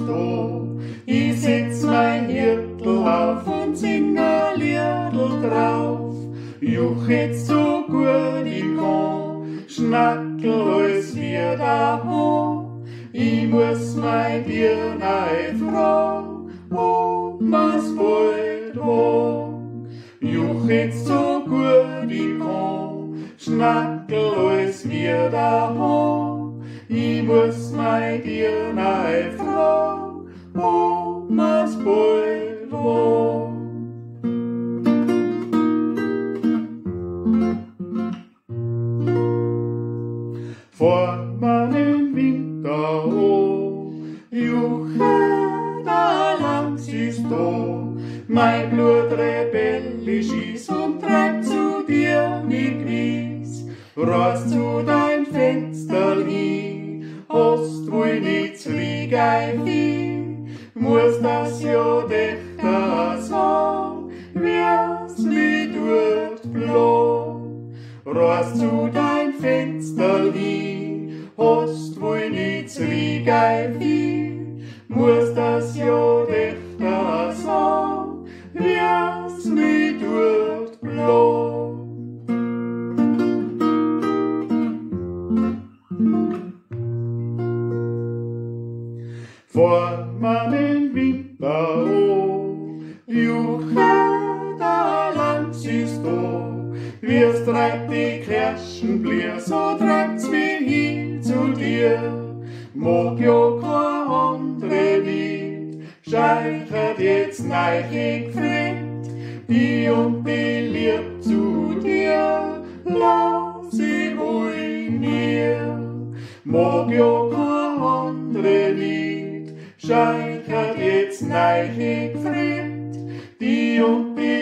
da. Ich setz mein Hirtel auf und sing ein Liedl drauf. Juch jetzt so gut ich kann, schnackel alles wieder an. Ich muss mein Dirnei fragen, ob man's bald wag. Juch jetzt so gut ich kann, schnackel alles wieder an. Ich muss mein Dirnei fragen, ob man's bald wag. Vor meinem Winter an, juche, da langs ist da. Mein Blut rebellisch ist und treibt zu dir mit Wies. Rast zu dein Fenster hin, hast wohl nichts Liegei viel. Muss das ja dächter sagen, wär's nicht dort blau. Rast zu dein Fenster hin, hast wohl nichts Liegei viel. Muss das ja dächter sagen, wär's nicht dort blau. Vor meinem Winter an, juche, da langs ist da. Wie's treibt die Kirschenblier, so treibt's mich hin zu dir. Mag ja kein andere Lied, scheichert jetzt neichig fremd. Die und die lieb zu dir, lass ich wohl mir. Mag ja kein andere Lied, scheichert jetzt neichig fremd. Die und die